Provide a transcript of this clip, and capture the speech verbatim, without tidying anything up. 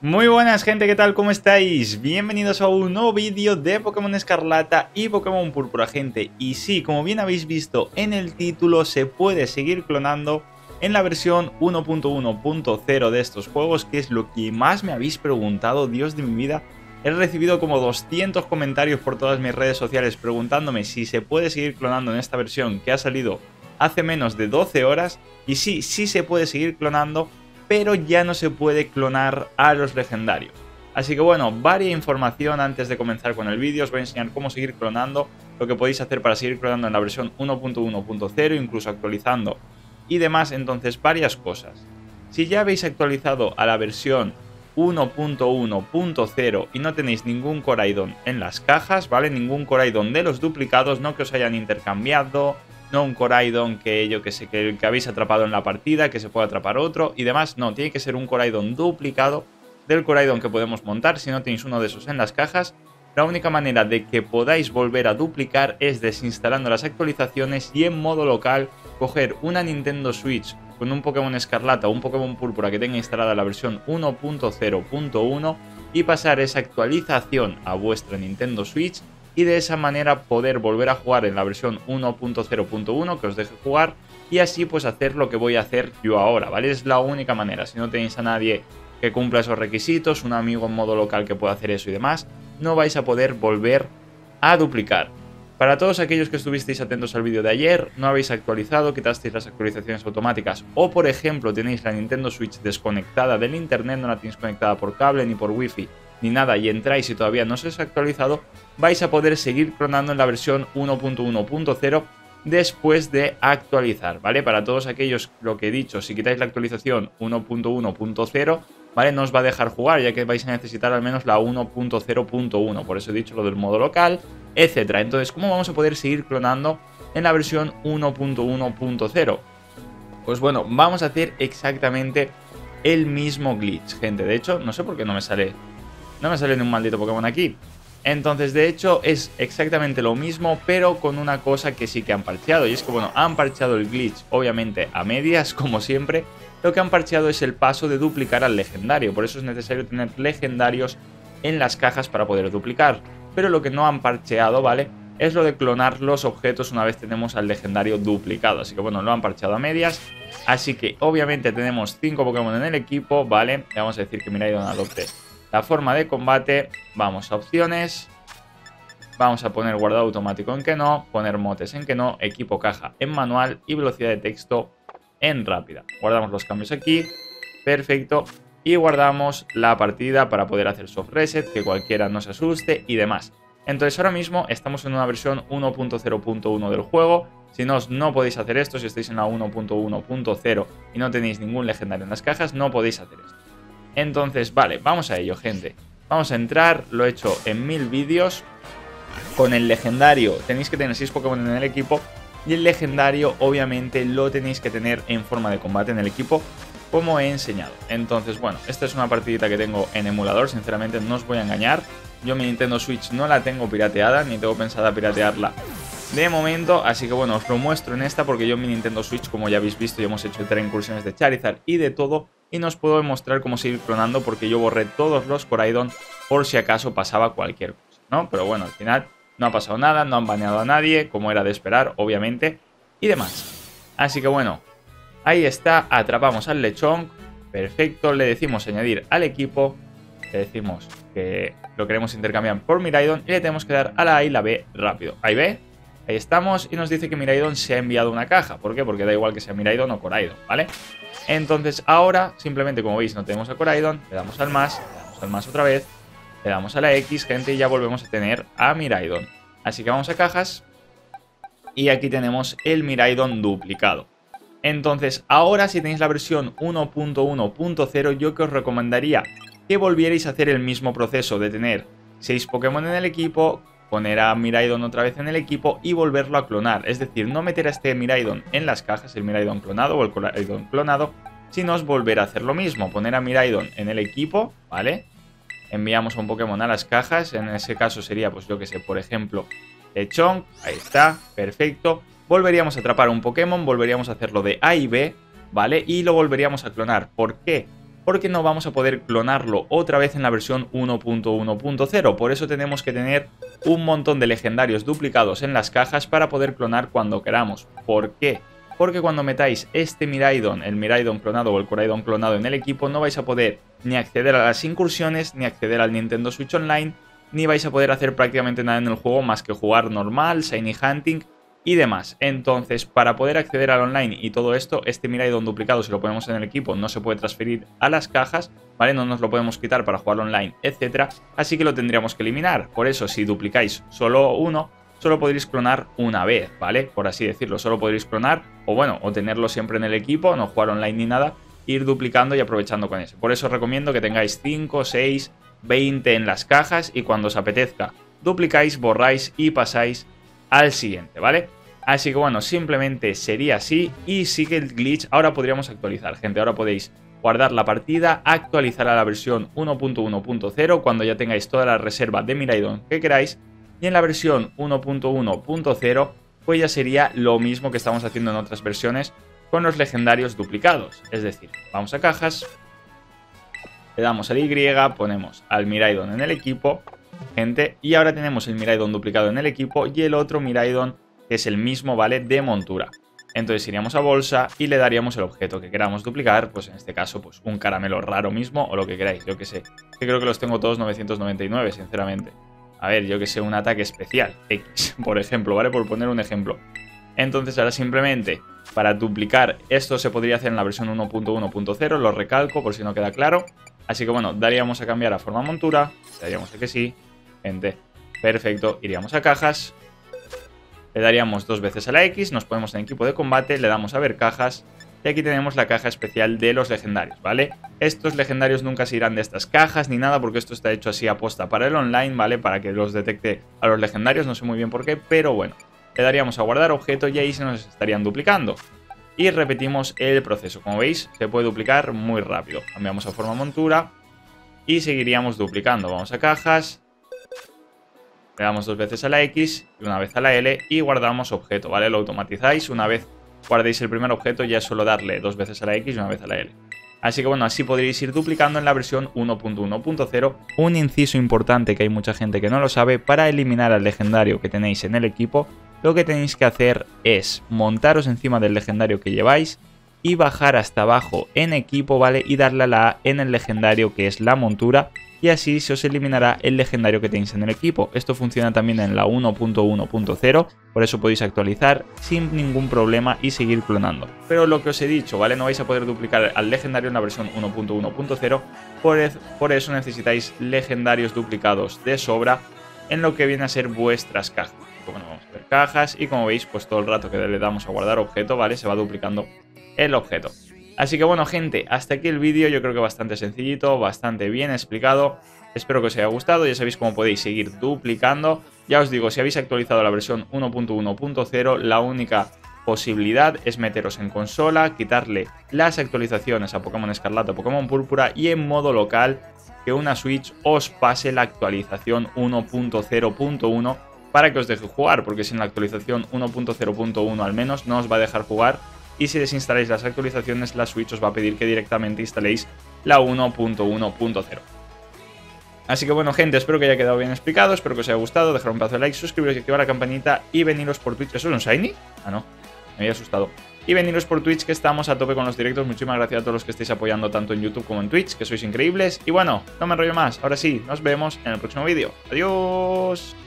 Muy buenas gente, ¿qué tal? ¿Cómo estáis? Bienvenidos a un nuevo vídeo de Pokémon Escarlata y Pokémon Púrpura, gente. Y sí, como bien habéis visto en el título, se puede seguir clonando en la versión uno punto uno punto cero de estos juegos, que es lo que más me habéis preguntado, Dios de mi vida. He recibido como doscientos comentarios por todas mis redes sociales preguntándome si se puede seguir clonando en esta versión que ha salido hace menos de doce horas. Y sí, sí se puede seguir clonando, pero ya no se puede clonar a los legendarios. Así que bueno, varia información antes de comenzar con el vídeo. Os voy a enseñar cómo seguir clonando, lo que podéis hacer para seguir clonando en la versión uno punto uno punto cero, incluso actualizando y demás. Entonces, varias cosas. Si ya habéis actualizado a la versión uno punto uno punto cero y no tenéis ningún Koraidon en las cajas, ¿vale? Ningún Koraidon de los duplicados, no que os hayan intercambiado, no un Koraidon que yo que sé, que, que habéis atrapado en la partida, que se puede atrapar otro y demás. No, tiene que ser un Koraidon duplicado del Koraidon que podemos montar. Si no tenéis uno de esos en las cajas, la única manera de que podáis volver a duplicar es desinstalando las actualizaciones y en modo local coger una Nintendo Switch con un Pokémon Escarlata o un Pokémon Púrpura que tenga instalada la versión uno punto cero punto uno y pasar esa actualización a vuestra Nintendo Switch, y de esa manera poder volver a jugar en la versión uno punto cero punto uno que os deje jugar, y así pues hacer lo que voy a hacer yo ahora, ¿vale? Es la única manera. Si no tenéis a nadie que cumpla esos requisitos, un amigo en modo local que pueda hacer eso y demás, no vais a poder volver a duplicar. Para todos aquellos que estuvisteis atentos al vídeo de ayer, no habéis actualizado, quitasteis las actualizaciones automáticas, o por ejemplo tenéis la Nintendo Switch desconectada del internet, no la tenéis conectada por cable ni por wifi ni nada, y entráis y todavía no se os ha actualizado, vais a poder seguir clonando en la versión uno punto uno punto cero después de actualizar, ¿vale? Para todos aquellos, lo que he dicho, si quitáis la actualización uno punto uno punto cero, ¿vale? No os va a dejar jugar, ya que vais a necesitar al menos la uno punto cero punto uno, por eso he dicho lo del modo local, etcétera. Entonces, ¿cómo vamos a poder seguir clonando en la versión uno punto uno punto cero? Pues bueno, vamos a hacer exactamente el mismo glitch, gente. De hecho, no sé por qué no me sale... No me sale ni un maldito Pokémon aquí. Entonces, de hecho, es exactamente lo mismo, pero con una cosa que sí que han parcheado. Y es que, bueno, han parcheado el glitch, obviamente, a medias, como siempre. Lo que han parcheado es el paso de duplicar al legendario. Por eso es necesario tener legendarios en las cajas para poder duplicar. Pero lo que no han parcheado, ¿vale?, es lo de clonar los objetos una vez tenemos al legendario duplicado. Así que, bueno, lo han parcheado a medias. Así que, obviamente, tenemos cinco Pokémon en el equipo, ¿vale? Le vamos a decir que Miraidon adopte la forma de combate. Vamos a opciones, vamos a poner guardado automático en que no, poner motes en que no, equipo caja en manual y velocidad de texto en rápida. Guardamos los cambios aquí, perfecto, y guardamos la partida para poder hacer soft reset, que cualquiera no se asuste y demás. Entonces ahora mismo estamos en una versión uno punto cero punto uno del juego. Si no, no podéis hacer esto. Si estáis en la uno punto uno punto cero y no tenéis ningún legendario en las cajas, no podéis hacer esto. Entonces, vale, vamos a ello, gente. Vamos a entrar, lo he hecho en mil vídeos. Con el legendario tenéis que tener seis Pokémon en el equipo, y el legendario obviamente lo tenéis que tener en forma de combate en el equipo, como he enseñado. Entonces, bueno, esta es una partidita que tengo en emulador, sinceramente no os voy a engañar. Yo mi Nintendo Switch no la tengo pirateada, ni tengo pensada piratearla de momento, así que bueno, os lo muestro en esta porque yo en mi Nintendo Switch, como ya habéis visto, ya hemos hecho tres incursiones de Charizard y de todo, y no os puedo mostrar cómo seguir clonando porque yo borré todos los Koraidon por si acaso pasaba cualquier cosa, ¿no? Pero bueno, al final no ha pasado nada, no han baneado a nadie, como era de esperar, obviamente, y demás. Así que bueno, ahí está, atrapamos al Lechonk, perfecto, le decimos añadir al equipo, le decimos que lo queremos intercambiar por Miraidon y le tenemos que dar a la A y la B rápido. Ahí ve, ahí estamos, y nos dice que Miraidon se ha enviado una caja. ¿Por qué? Porque da igual que sea Miraidon o Koraidon, ¿vale? Entonces ahora, simplemente como veis, no tenemos a Koraidon, le damos al más, le damos al más otra vez, le damos a la X, gente, y ya volvemos a tener a Miraidon. Así que vamos a cajas, y aquí tenemos el Miraidon duplicado. Entonces ahora, si tenéis la versión uno punto uno punto cero, yo que os recomendaría que volvierais a hacer el mismo proceso de tener seis Pokémon en el equipo, poner a Miraidon otra vez en el equipo y volverlo a clonar. Es decir, no meter a este Miraidon en las cajas, el Miraidon clonado o el Koraidon clonado, sino volver a hacer lo mismo, poner a Miraidon en el equipo, ¿vale? Enviamos a un Pokémon a las cajas, en ese caso sería, pues yo que sé, por ejemplo, Lechonk, ahí está, perfecto. Volveríamos a atrapar un Pokémon, volveríamos a hacerlo de A y B, ¿vale? Y lo volveríamos a clonar. ¿Por qué? porque no vamos a poder clonarlo otra vez en la versión uno punto uno punto cero. Por eso tenemos que tener un montón de legendarios duplicados en las cajas para poder clonar cuando queramos. ¿Por qué? Porque cuando metáis este Miraidon, el Miraidon clonado o el Koraidon clonado en el equipo, no vais a poder ni acceder a las incursiones, ni acceder al Nintendo Switch Online, ni vais a poder hacer prácticamente nada en el juego más que jugar normal, Shiny Hunting y demás. Entonces, para poder acceder al online y todo esto, este Miraidon duplicado, si lo ponemos en el equipo, no se puede transferir a las cajas, ¿vale? No nos lo podemos quitar para jugar online, etcétera. Así que lo tendríamos que eliminar. Por eso, si duplicáis solo uno, solo podréis clonar una vez, ¿vale? Por así decirlo, solo podréis clonar, o bueno, o tenerlo siempre en el equipo, no jugar online ni nada, ir duplicando y aprovechando con eso. Por eso os recomiendo que tengáis cinco, seis, veinte en las cajas y cuando os apetezca duplicáis, borráis y pasáis al siguiente, ¿vale? Así que bueno, simplemente sería así y sigue el glitch. Ahora podríamos actualizar, gente. Ahora podéis guardar la partida, actualizar a la versión uno punto uno punto cero cuando ya tengáis toda la reserva de Miraidon que queráis. Y en la versión uno punto uno punto cero pues ya sería lo mismo que estamos haciendo en otras versiones con los legendarios duplicados. Es decir, vamos a cajas, le damos al Y, ponemos al Miraidon en el equipo, gente, y ahora tenemos el Miraidon duplicado en el equipo y el otro Miraidon que es el mismo, ¿vale? De montura. Entonces iríamos a bolsa y le daríamos el objeto que queramos duplicar, pues en este caso pues un caramelo raro mismo o lo que queráis, yo que sé. Que creo que los tengo todos novecientos noventa y nueve, sinceramente. A ver, yo que sé, un ataque especial, X, por ejemplo, ¿vale? Por poner un ejemplo. Entonces ahora simplemente para duplicar, esto se podría hacer en la versión uno punto uno punto cero, lo recalco por si no queda claro. Así que bueno, daríamos a cambiar a forma montura, le daríamos a que sí, gente, perfecto, iríamos a cajas. Le daríamos dos veces a la X, nos ponemos en equipo de combate, le damos a ver cajas y aquí tenemos la caja especial de los legendarios, ¿vale? Estos legendarios nunca se irán de estas cajas ni nada porque esto está hecho así aposta para el online, ¿vale? Para que los detecte a los legendarios, no sé muy bien por qué, pero bueno. Le daríamos a guardar objeto y ahí se nos estarían duplicando. Y repetimos el proceso, como veis se puede duplicar muy rápido. Cambiamos a forma montura y seguiríamos duplicando, vamos a cajas. Le damos dos veces a la X y una vez a la L y guardamos objeto, ¿vale? Lo automatizáis, una vez guardéis el primer objeto ya es solo darle dos veces a la X y una vez a la L. Así que bueno, así podréis ir duplicando en la versión uno punto uno punto cero. Un inciso importante que hay mucha gente que no lo sabe, para eliminar al legendario que tenéis en el equipo, lo que tenéis que hacer es montaros encima del legendario que lleváis y bajar hasta abajo en equipo, ¿vale? Y darle a la A en el legendario que es la montura. Y así se os eliminará el legendario que tenéis en el equipo. Esto funciona también en la uno punto uno punto cero, por eso podéis actualizar sin ningún problema y seguir clonando. Pero lo que os he dicho, ¿vale? No vais a poder duplicar al legendario en la versión uno punto uno punto cero, por, por eso necesitáis legendarios duplicados de sobra en lo que viene a ser vuestras cajas. Bueno, vamos a ver cajas y como veis, pues todo el rato que le damos a guardar objeto, ¿vale? Se va duplicando el objeto. Así que bueno, gente, hasta aquí el vídeo, yo creo que bastante sencillito, bastante bien explicado. Espero que os haya gustado, ya sabéis cómo podéis seguir duplicando. Ya os digo, si habéis actualizado la versión uno punto uno punto cero, la única posibilidad es meteros en consola, quitarle las actualizaciones a Pokémon Escarlata o Pokémon Púrpura y en modo local que una Switch os pase la actualización uno punto cero punto uno para que os deje jugar, porque sin la actualización uno punto cero punto uno al menos no os va a dejar jugar. Y si desinstaláis las actualizaciones, la Switch os va a pedir que directamente instaléis la uno punto uno punto cero. Así que bueno, gente, espero que haya quedado bien explicado, espero que os haya gustado, dejar un pedazo de like, suscribiros y activar la campanita y veniros por Twitch. ¿Eso es un Shiny? Ah, no, me había asustado. Y veniros por Twitch, que estamos a tope con los directos. Muchísimas gracias a todos los que estáis apoyando tanto en YouTube como en Twitch, que sois increíbles. Y bueno, no me enrollo más, ahora sí, nos vemos en el próximo vídeo. Adiós.